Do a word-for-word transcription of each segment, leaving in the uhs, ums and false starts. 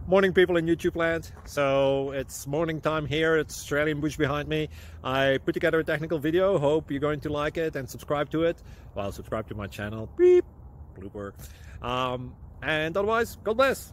Morning, people in YouTube land. So it's morning time here. It's Australian bush behind me. I put together a technical video. Hope you're going to like it and subscribe to it. Well, subscribe to my channel. Beep. Blooper. Um, and otherwise, God bless.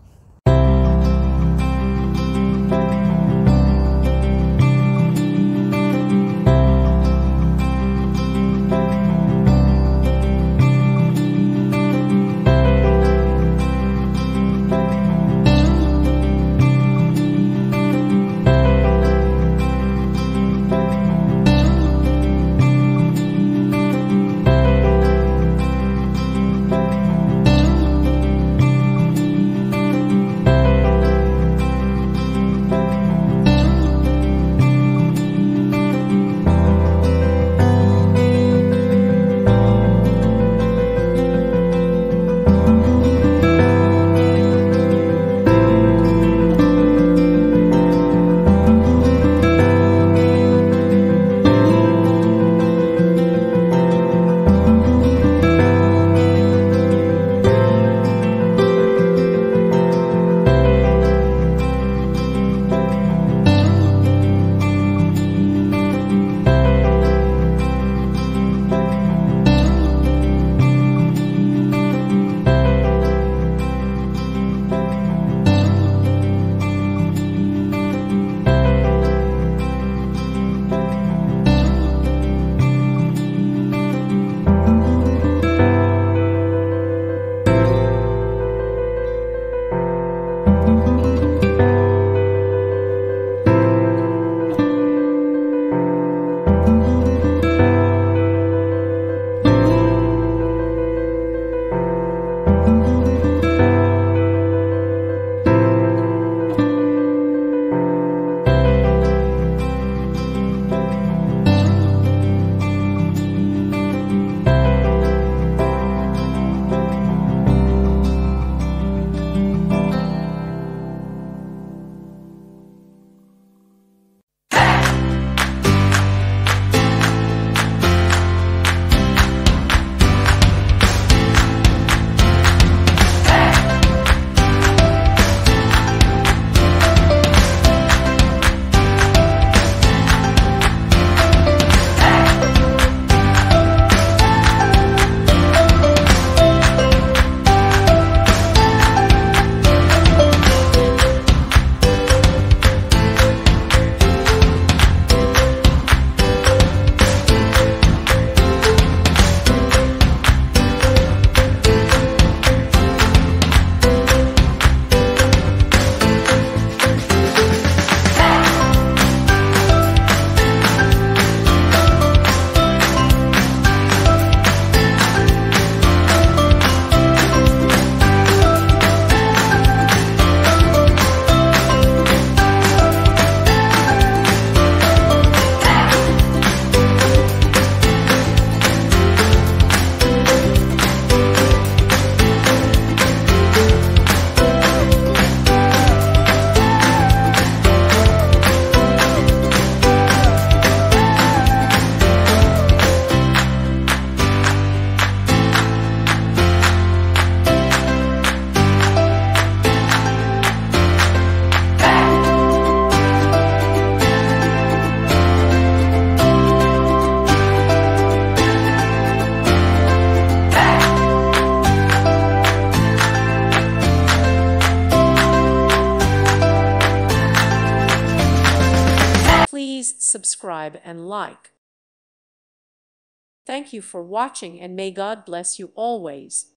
Please subscribe and like. Thank you for watching, and may God bless you always.